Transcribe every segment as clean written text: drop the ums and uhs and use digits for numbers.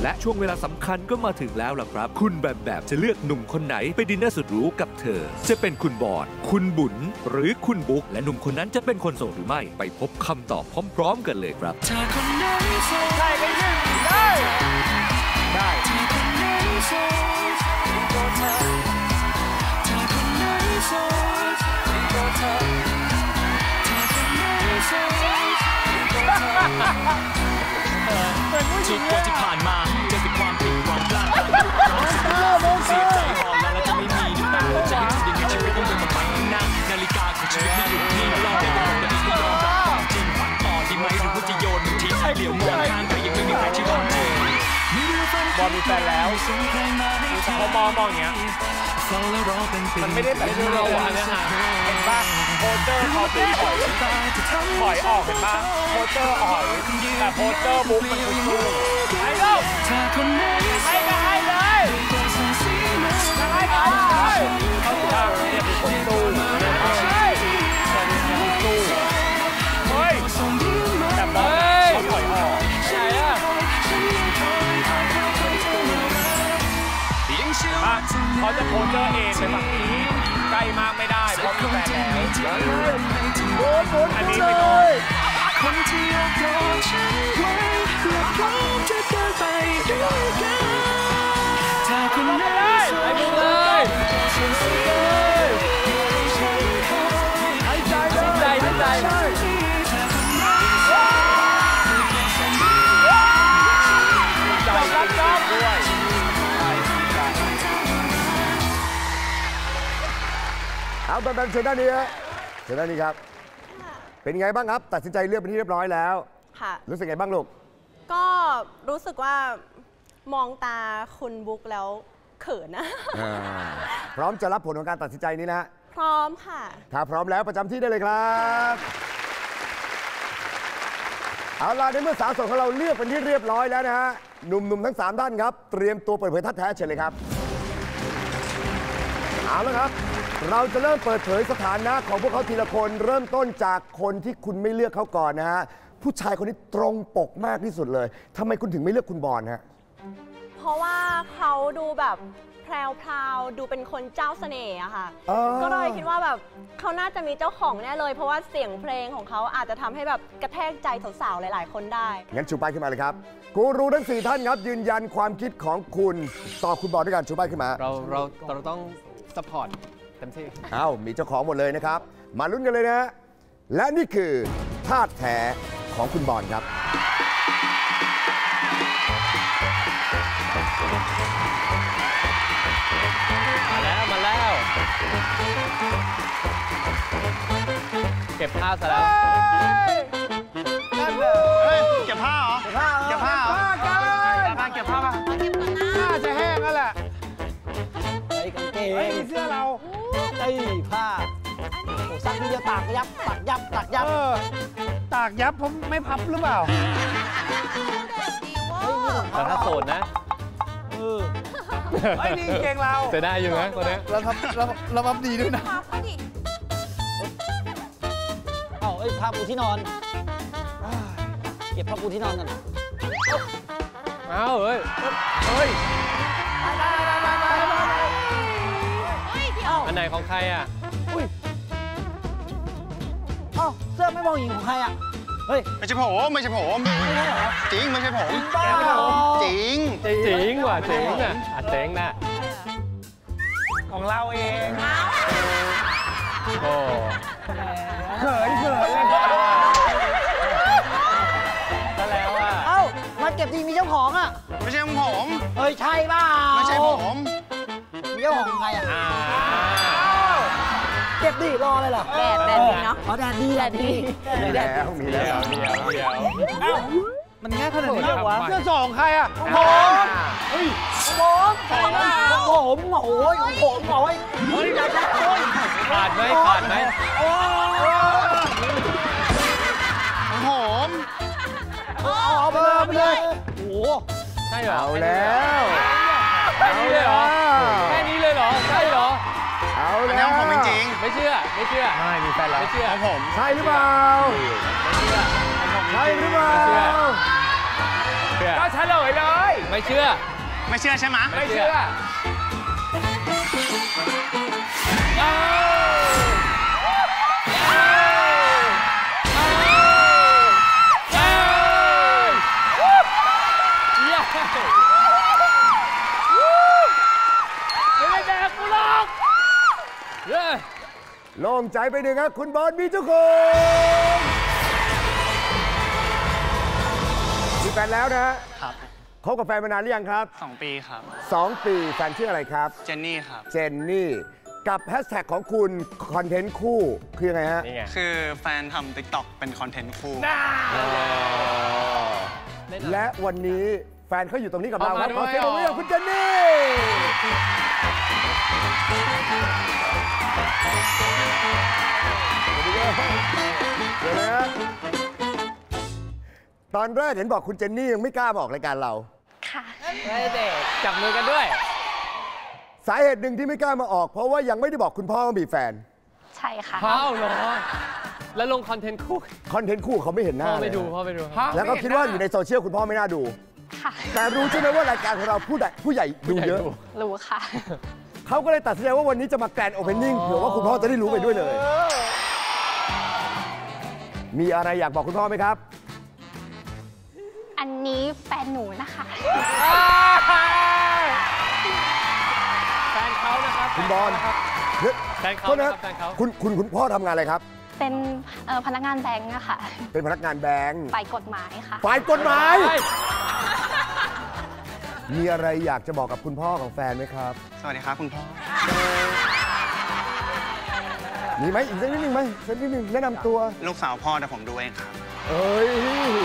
และช่วงเวลาสำคัญก็มาถึงแล้วล่ะครับคุณแบบจะเลือกหนุ่มคนไหนไปดินเนอร์สุดหรูกับเธอจะเป็นคุณบอลคุณบุญหรือคุณบุ๊กและหนุ่มคนนั้นจะเป็นคนโสดหรือไม่ไปพบคำตอบพร้อมๆกันเลยครับใช่กันยืนได้ชุดกว่าที่ผ่านมาเจอแต่ความผิดหวังพลาดเสียใจหอบมาแล้วจะไม่มีน้ำตาจะให้ทำยังไงชีวิตต้องเดินต่อไปข้างหน้านาฬิกาของชีวิตไม่หยุดนิ่งรอได้แต่ผมจะไม่ยอมรับความจริงฝันต่อดีไหมหรือว่าจะโยนมันทิ้งเหลียวมองข้างไปยังไม่มีใครที่รักเธอบอลมีแฟนแล้วเขามองอย่างเงี้ยมันไม่ได้แบบที่เราอันนี้ฮะเห็นป่ะโพสเตอร์เขาเป็นถอยออกเห็นป่ะโพสเตอร์ถอยแต่โพสเตอร์บุ๊กมันคือสู้ให้ลูกให้ก็ให้เลยให้ก็ให้เลยเขาจะเนี่ยเป็นคนสู้เฮ้ยแต่บอลเขาถอยออกใช่อะเขาจะโพสเจอร์เองไปฝั่งนี้ใกล้มากไม่ได้เพราะมีแฟนแล้วอันนี้ไม่ต้องคนที่ยกยอฉันไว้และพร้อมจะเดินไปด้วยกันถ้าคุณไม่ได้ไปดูเลยหายใจเลยหายใจรับด้วยเอาแบมเชิญด้านนี้ฮะเชิญด้านนี้ครับเป็นไงบ้างครับตัดสินใจเลือกเป็นที่เรียบร้อยแล้วค่ะรู้สึกไงบ้างลูกก็รู้สึกว่ามองตาคุณบุ๊กแล้วเขินนะพร้อมจะรับผลของการตัดสินใจนี้นะพร้อมค่ะถ้าพร้อมแล้วประจำที่ได้เลยครับเอาล่ะในเมื่อสาวโสดของเราเลือกเป็นที่เรียบร้อยแล้วนะฮะหนุ่มๆทั้ง3ท่านครับเตรียมตัวเปิดเผยท่าแท้เชิญเลยครับเอาละครับเราจะเริ่มเปิดเผยสถานะของพวกเขาทีละคนเริ่มต้นจากคนที่คุณไม่เลือกเขาก่อนนะฮะผู้ชายคนนี้ตรงปกมากที่สุดเลยทำไมคุณถึงไม่เลือกคุณบอลฮะเพราะว่าเขาดูแบบแพรวๆดูเป็นคนเจ้าเสน่ห์อะค่ะก็เลยคิดว่าแบบเขาน่าจะมีเจ้าของแน่เลยเพราะว่าเสียงเพลงของเขาอาจจะทำให้แบบกระแทกใจสาวๆหลายๆคนได้งั้นชูป้ายขึ้นมาเลยครับกูรูทั้ง4ท่านครับยืนยันความคิดของคุณต่อคุณบอลด้วยกันชูป้ายขึ้นมาเราต้องซัพพอร์ตเต็มที่มีเจ้าของหมดเลยนะครับมาลุ้นกันเลยนะและนี่คือท่าแท้ของคุณบอลครับมาแล้วเก็บผ้าซะแล้วนั่นเลยเก็บผ้าเหรอเก็บผ้าเหรอเก็บผ้าป่ะน่าจะแห้งแล้วแหละไอ้กางเกงไอ้เสื้อเราไอ้ผ้าโอ้ซักทีเดียวตากยับตากยับตากยับผมไม่พับหรือเปล่าแต่ถ้าโสดนะไอ้นี่เก่งเราเสียดายอยู่นะคนนี้เราพับดีด้วยนะไอ้ผ้าปูที่นอนเก็บผ้าปูที่นอนกันเฮ้ยอันไหนของใครอ่ะเสื้อไม่มองหญิงของใครอ่ะเฮ้ยไม่ใช่ผมจริงไม่ใช่ผมจริงว่ะเจ๋งอ่ะเจ๋งนะของเราเองโอ้เขินเลยก็แล้วอ่ะมาเก็บทีมีเจ้าของอ่ะไม่ใช่ของผมเฮ้ยใช่ป่ะไม่ใช่ผมมีเจ้าของใครอ่ะเก็บดิรอเลยเหรอแดดดีเนาะแดดดีมีแล้วมันง่ายขนาดนี้วะเสื้อสองใครอ่ะผมใครนะผมโอ้ยขาดไหมผมเอาไปเลยโอ้ใช่เหรอเอาแล้วแค่นี้เลยเหรอใช่เหรอเอาแล้วอันนี้ผมจริงไม่เชื่อไม่มีแฟนแล้วไม่เชื่อผมใช่หรือเปล่าไม่เชื่อใช่หรือเปล่าเชื่อเฉลยเลยไม่เชื่อไม่เชื่อใช่ไหมไม่เชื่อไม่ได้แดกกูหรอกโล่งใจไปหนึ่งครับคุณบอลมีเจ้าของมีแฟนแล้วนะครับ คบกับแฟนมานานหรือยังครับ 2 ปีครับ 2 ปีแฟนชื่ออะไรครับเจนนี่ครับเจนนี่กับแฮชแท็กของคุณคอนเทนต์คู่คือยังไงฮะคือแฟนทำ TikTok เป็นคอนเทนต์คู่และวันนี้แฟนเขาอยู่ตรงนี้กับเราครับขอเสียงปรบมือให้คุณเจนนี่เดี๋ยวนะตอนแรกเห็นบอกคุณเจนนี่ยังไม่กล้าบอกรายการเราค่ะไม่เด็กจับมือกันด้วยสาเหตุหนึ่งที่ไม่กล้ามาออกเพราะว่ายังไม่ได้บอกคุณพ่อว่ามีแฟนใช่ค่ะพ่อเหรอแล้วลงคอนเทนต์คู่คอนเทนต์คู่เขาไม่เห็นหน้าพ่อไปเลยดูพ่อไปดูแล้วก็คิดว่าอยู่ในโซเชียลคุณพ่อไม่น่าดูค่ะแต่รู้ใช่ไหมว่ารายการของเราผู้ใหญ่ดูเยอะรู้ค่ะเขาก็เลยตัดสินใจว่าวันนี้จะมาแกรนด์โอเพนนิ่งเผื่อว่าคุณพ่อจะได้รู้ไปด้วยเลย มีอะไรอยากบอกคุณพ่อไหมครับอันนี้แฟนหนูนะคะแฟนเขานะครับคุณบอลแฟนเขาโทษนะแฟนเขาคุณพ่อทำงานอะไรครับเป็นพนักงานแบงก์อะค่ะเป็นพนักงานแบงก์ฝ่ายกฎหมายค่ะฝ่ายกฎหมาย มีอะไรอยากจะบอกกับคุณพ่อของแฟนไหมครับสวัสดีครับคุณพ่อมีไหมอีกสักนิดนึงไหมสักนิดนึงแนะนำตัวลูกสาวพ่อแต่ผมดูเองครับเอ้ย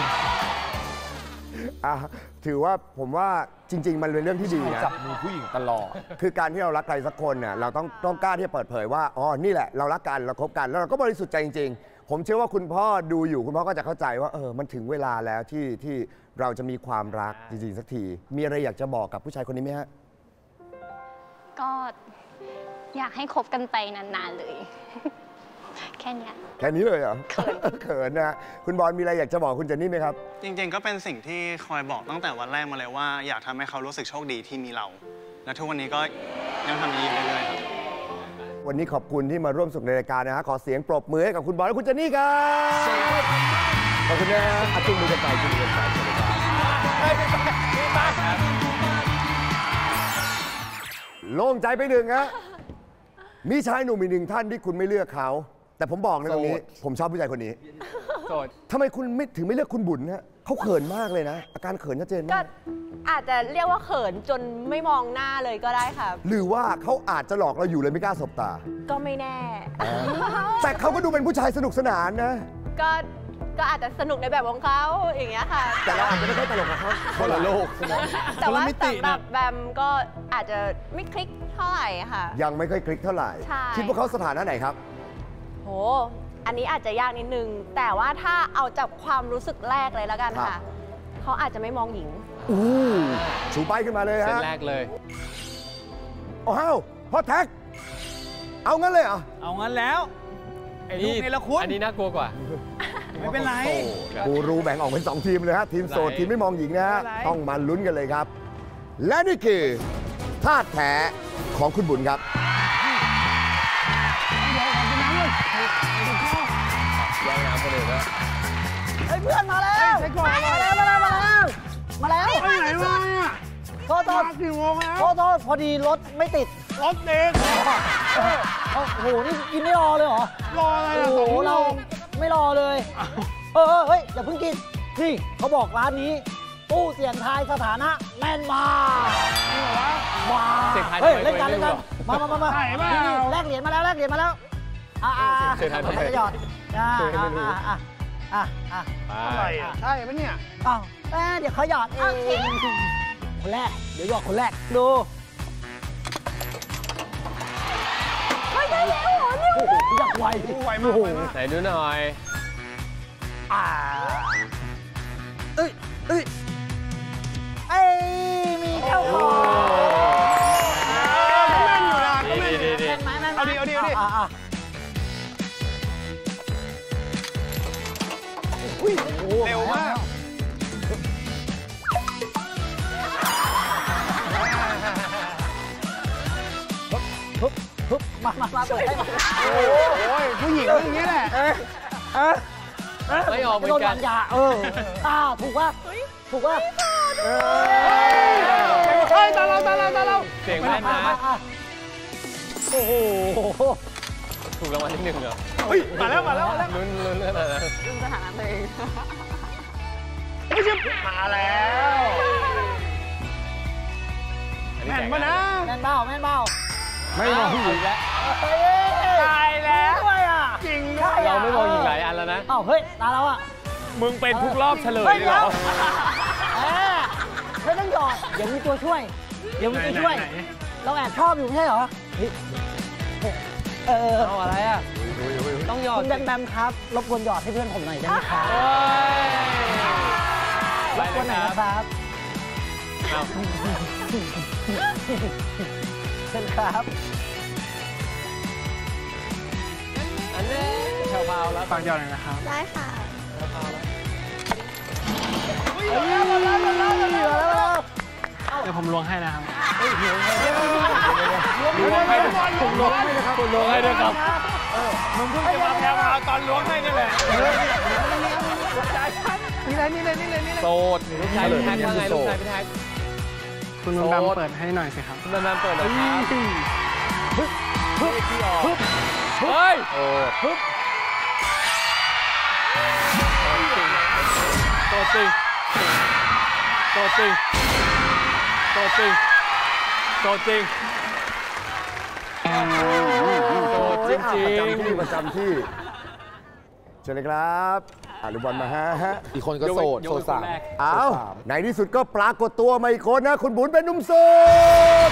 ถือว่าผมว่าจริง ๆ มันเป็นเรื่องที่ดีนะจับมือผู้หญิงตลอดคือการที่เรารักใครสักคนเนี่ยเราต้องกล้าที่จะเปิดเผยว่าอ๋อนี่แหละเรารักกันเราคบกันแล้วเราก็บริสุทธิ์ใจจริงๆผมเชื่อว่าคุณพ่อดูอยู่คุณพ่อก็จะเข้าใจว่ามันถึงเวลาแล้วที่เราจะมีความรักจริงๆสักทีมีอะไรอยากจะบอกกับผู้ชายคนนี้ไหมฮะก็อยากให้คบกันไปนานๆเลย แค่เนี้ยแค่นี้เลยเหรอ เขินนะคุณบอลมีอะไรอยากจะบอกคุณเจนนี่ไหมครับจริงๆก็เป็นสิ่งที่คอยบอกตั้งแต่วันแรกมาเลยว่าอยากทำให้เขารู้สึกโชคดีที่มีเรา และทุกวันนี้ก็ยังทำอย่างนี้อยู่เรื่อยๆครับวันนี้ขอบคุณที่มาร่วมสุขในรายการนะฮะขอเสียงปรบมือให้กับคุณบอลและคุณเจนนี่ครับขอบคุณนะอาจุ่มมือกันไปจุ่มมือกันไปสวัสดีครับโล่งใจไปหนึ่งฮะมีชายหนุ่มอีกหนึ่งท่านที่คุณไม่เลือกเขาแต่ผมบอกในตรงนี้ผมชอบผู้ชายคนนี้โสดทำไมคุณไม่ถึงไม่เลือกคุณบุญฮะเขาเขินมากเลยนะ อาการเขินชัดเจนก็มากอาจจะเรียกว่าเขินจนไม่มองหน้าเลยก็ได้ค่ะหรือว่าเขาอาจจะหลอกเราอยู่เลยไม่กล้าสบตาก็ไม่แน่แต่เขาก็ดูเป็นผู้ชายสนุกสนานนะก็อาจจะสนุกในแบบของเขาอย่างเงี้ยค่ะแต่เราอาจจะไม่ค่อยตลกกับเขาคนละโลกใช่ไหมแต่ว่าสำหรับแบมก็อาจจะไม่คลิกเท่าไหร่ค่ะยังไม่ค่อยคลิกเท่าไหร่ใช่คิดว่าเขาสถานะไหนครับโห อันนี้อาจจะยากนิดนึง แต่ว่าถ้าเอาจากความรู้สึกแรกเลยแล้วกันครัค่ะบเขาอาจจะไม่มองหญิงชูป้ายขึ้นมาเลยเส้นฮะแรกเลยอ้าวพ่อแท็ก เอางั้นเลยเหรอเอางั้นแล้วไอ้ลูกเนรคุณอันนี้น่ากลัวกว่าไม่เป็นไรกูรู้แบ่งออกเป็น2ทีมเลยฮะ ทีมโสด ทีมไม่มองหญิงนะฮะไม่เป็นไรต้องมาลุ้นกันเลยครับ และนี่คือธาตุแท้ของคุณบุญครับแย่งน้ำคนอื่นแล้วเฮ้ยเพื่อนมาแล้วมาแล้วไปไหนมาโทษกี่โมงแล้วโทษพอดีรถไม่ติดรถติดโอ้โหนี่กินไม่รอเลยเหรอรออะไรโอ้โหเราไม่รอเลยเฮ้ยอย่าเพิ่งกินนี่เขาบอกร้านนี้ตู้เสี่ยงทายสถานะแม่นมามาเสี่ยงทายเฮ้ยทำไมเล่นกันไม่รู้มานี่แลกเหรียญมาแล้วเสี่ยงทายทำไมจะหยอดอะไรใช่ปะเนี่ยอ้าวเดี๋ยวเขาหยอดเองคนแรกเดี๋ยวหยอดคนแรกดูได้แล้วเหรอเนี่ยโอ้โหอยากไวมากไหนดูหน่อยเอ้ยมีเข้าคอดีเอาดิเร็วมากมาเปิดให้มาโอ้ยผู้หญิงอย่างนี้แหละไม่ออกเหมือโดนนกัวาน งยาถูกป่ะถูกป่ะเฮ้ยตาเราเสียงแม่นนะโอ้โหถูกรางวัลที่1เหรอเฮ้ยมาแล้วลุ้นเรื่องอะไรนะซึ่งสถานะตัวเองไม่ใช่มาแล้วแม่นมานะแม่นเบ้าไม่มองผู้หญิงแล้วตายแล้วด้วยอ่ะจริงเราไม่มองหญิงหลายอันแล้วนะเฮ้ยตาเราอ่ะมึงเป็นทุกรอบเฉลยเลยเหรอไม่ต้องหยอดเดี๋ยวมีตัวช่วย เราแอบชอบอยู่ไม่ใช่เหรอเอาอะไรอ่ะต้องหยอดคุณแบมครับรบกวนหยอดให้เพื่อนผมหน่อยได้ไหมครับรบกวนหน่อยนะครับเชิญครับอันนี้ชาวพาวแล้วฝากหยอดหน่อยนะครับได้ค่ะเดี๋ยวผมล้วงให้นะครับล้วงให้ด้วยผมล้วงให้นะครับคุณล้วงให้ด้วยครับมึงเพิ่งจะมาแพ้มาตอนล้วงให้นี่แหละนี่เลยโสดลูกชายพี่แท็กว่าไงลูกชายพี่แท็กคุณนุ่นดำเปิดให้หน่อยสิครับคุณนำเปิดเลยครับเฮ้ยตัวจริงประจำที่เชิญเลยครับอนุบอลมาฮะอีกคนก็โสดสามอ้าวในที่สุดก็ปรากฏตัวมาอีกคนนะคุณบุญเป็นหนุ่มโสด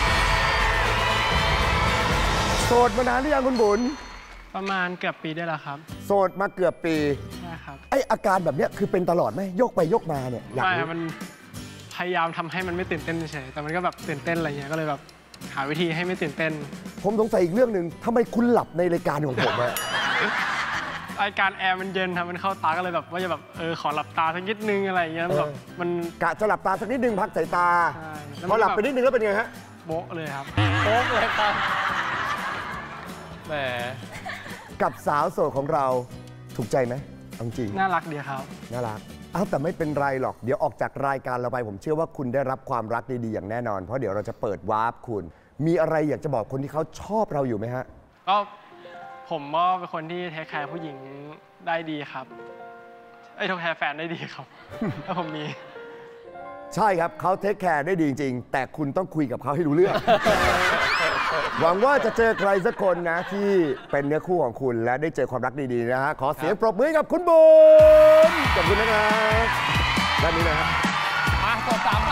มานานหรือยังคุณบุญประมาณเกือบปีได้แล้วครับโสดมาเกือบปีใช่ครับไออาการแบบเนี้ยคือเป็นตลอดไหมยกไปยกมาเนี่ยอยากใช่ครู้รับมันพยายามทำให้มันไม่ตื่นเต้นเฉยแต่มันก็แบบตื่นเต้นอะไรเงี้ยก็เลยแบบหาวิธีให้ไม่ตื่นเต้นผมสงสัยอีกเรื่องหนึ่งทำไมคุณหลับในรายการของผมอะรายการแอร์มันเย็นครับมันเข้าตาก็เลยแบบว่าจะแบบขอหลับตาสักนิดนึงอะไรเงี้ยแบบมันกะจะหลับตาสักนิดนึงพักสายตาใช่พอหลับไปนิดนึงแล้วเป็นไงฮะโบ๊ะเลยครับโป๊กเลยครับแหมกับสาวโสดของเราถูกใจไหมเอาจริงน่ารักดีครับน่ารักอ้าวแต่ไม่เป็นไรหรอกเดี๋ยวออกจากรายการเราไปผมเชื่อว่าคุณได้รับความรักดีๆอย่างแน่นอนเพราะเดี๋ยวเราจะเปิดวาร์ปคุณ มีอะไรอยากจะบอกคนที่เขาชอบเราอยู่ไหมฮะก็ผมก็เป็นคนที่เทคแคร์ผู้หญิงได้ดีครับเทคแคร์แฟนได้ดีครับ ถ้าผมมีใช่ครับเขาเทคแคร์ได้ดีจริงๆแต่คุณต้องคุยกับเขาให้รู้เรื่อง หวังว่าจะเจอใครสักคนนะที่เป็นเนื้อคู่ของคุณและได้เจอความรักดีๆนะฮะขอเสียงปรบมือให้กับคุณบุญขอบคุณนะครับด้านนี้นะฮะกด3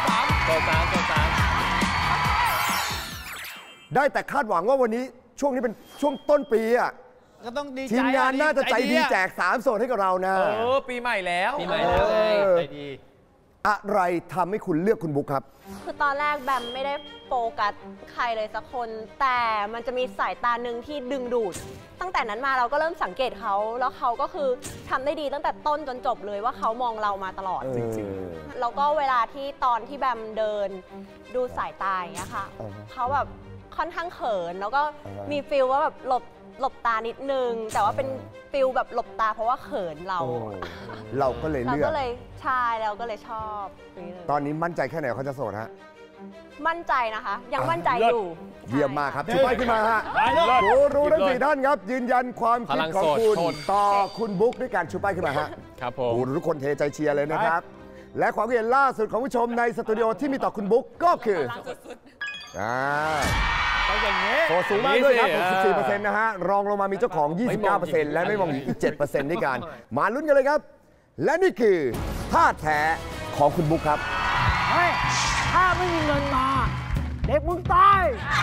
ได้แต่คาดหวังว่าวันนี้ช่วงนี้เป็นช่วงต้นปีอ่ะก็ต้องดีใจทีมงานน่าจะใจดีแจก3โซนให้กับเรานะปีใหม่แล้วปีใหม่แล้วไงใจดีอะไรทำให้คุณเลือกคุณบุ๊คครับคือตอนแรกแบมไม่ได้โฟกัสใครเลยสักคน แต่มันจะมีสายตาหนึ่งที่ดึงดูด ตั้งแต่นั้นมาเราก็เริ่มสังเกตเขาแล้วเขาก็คือทำได้ดีตั้งแต่ต้นจนจบเลยว่าเขามองเรามาตลอดจริงๆแล้วก็เวลาที่ตอนที่แบมเดินดูสายตาอย่างเงี้ยค่ะเขาแบบค่อนข้างเขินแล้วก็มีฟิลว่าแบบหลบตานิดนึง แต่ว่าเป็นฟิลแบบหลบตาเพราะว่าเขินเราเราก็เลยเราเลือกก็เลยใช่เราก็เลยชอบตอนนี้มั่นใจแค่ไหนว่าเขาจะโสดฮะมั่นใจนะคะ ยังมั่นใจอยู่เยี่ยมมากครับชูป้ายขึ้นมาฮะรู้ทั้ง4ท่านครับ ยืนยันความคิดของคุณต่อคุณบุ๊กด้วยการชูป้ายขึ้นมาฮะครับผมทุกคนเทใจเชียร์เลยนะครับ และความคิดเห็นล่าสุดของผู้ชมในสตูดิโอที่มีต่อคุณบุ๊กก็คือโหสูงมากด้วยครับ 64% นะฮะ รองลงมามีเจ้าของ 29% และไม่มองอีก 7% ด้วยกัน มาลุ้นกันเลยครับ และนี่คือท่าแท้ของคุณบุ๊คครับเฮ้ย ถ้าไม่มีเงินมา เด็กมึงตาย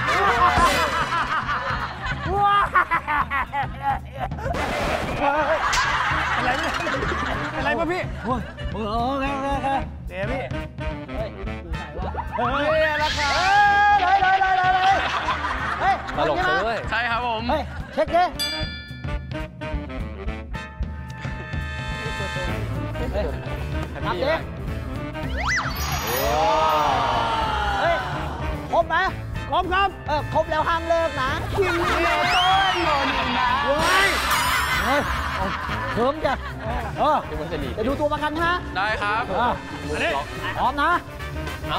อะไรป่ะพี่โอ้ยโอเคเดี๋ยวพี่เฮ้ยอยู่ไหนวะเฮ้ยราคาเฮ้ยตลกด้วยใช่ครับผมเฮ้ย เช็คดินับดิเฮ้ย ครบไหมครบครับครบแล้วห้ามเลิกนะคิมเล่ต้นโดนนะเฮ้ยเพิ่มจ้ะจะดูตัวประกันฮะได้ครับอันนี้พร้อมนะเอา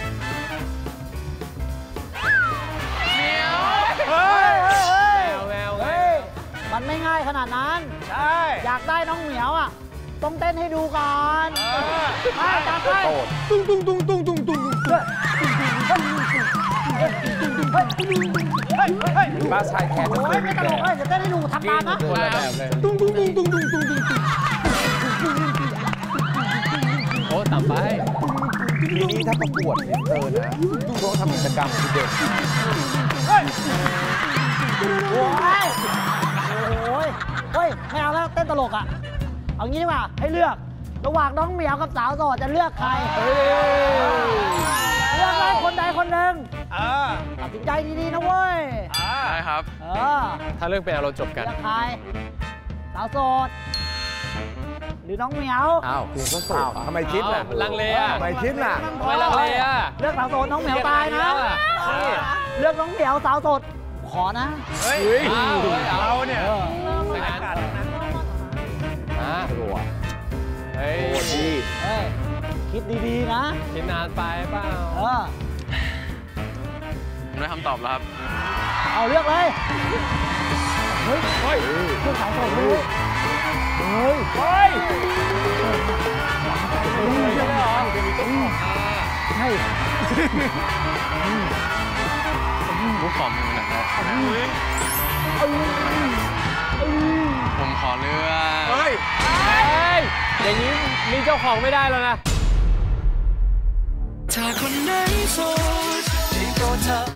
เฮ้ยมันไม่ง่ายขนาดนั้นใช่อยากได้น้องเหมียวอ่ะต้องเต้นให้ดูก่อนจับไปตุ้งตุ้งตุ้งตุ้งตุ้งตุ้งบ้าชายแขกไม่ตลกเลยจะเต้นให้ดูทำตามนะคนละแบบเลยตุ้งตุ้งตุ้งตุ้งตุ้งตุ้งตุ้งโอ้ต่ำไปทีนี้ถ้าประกวดอินเตอร์นะต้องทำกิจกรรมคือเด็กโอ้ยไม่เอาแล้วเต้นตลกอ่ะเอางี้ดีกว่าให้เลือกระหว่างน้องเหมียวกับสาวโสดจะเลือกใครเลือกได้คนใดคนหนึ่งตัดสินใจดีๆนะเว้ยได้ครับถ้าเรื่องเป็นเราจบกันเลือกใครสาวโสดหรือน้องเหมียวอ้าวคุณก็โสดทำไมคิดล่ะลังเลอ่ะทำไมคิดล่ะไม่ลังเลอ่ะเลือกสาวโสดน้องเหมียวตายนะเลือกน้องเหมียวสาวโสดขอนะเฮ้ยเราเนี่ยสังกัดรัวเฮ้ยดีคิดดีๆนะคิดนานไปเปล่าผมได้คำตอบแล้วครับเอาเลือกเลยเฮ้ยเลือกสาวโสดเลยใช่บุกขอมือหน่อยนะผมขอเลือกอย่างนี้มีเจ้าของไม่ได้แล้วนะถ้าคนไหนโสด